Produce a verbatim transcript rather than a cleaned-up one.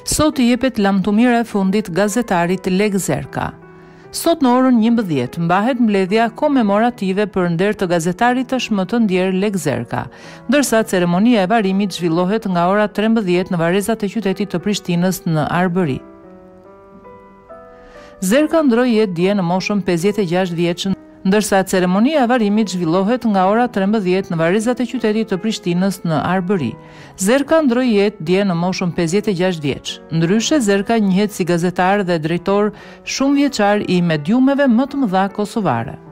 Sot i jepet lamtumira e fundit gazetarit Leg Zerka. Sot në orën njëmbëdhjetë mbahet mbledhja komemorative për nder të gazetarit tashmë të ndjer Leg Zerka, ndërsa ceremonia e varimit zhvillohet nga ora trembëdhjetë në varrezat e qytetit të Prishtinës në Arbëri. Zerka ndroi jetë dje në moshën pesëdhjetë e gjashtë vjeç, ndërsa ceremonia e varimit zhvillohet nga ora trembëdhjetë në varrezat e qytetit të Prishtinës në Arbëri. Zerka ndroi jetë dje në moshën pesëdhjetë e gjashtë vjeç. Ndryshe, Zerka njihet si gazetar dhe drejtor shumë vjeçar i mediumeve më të mëdha kosovare.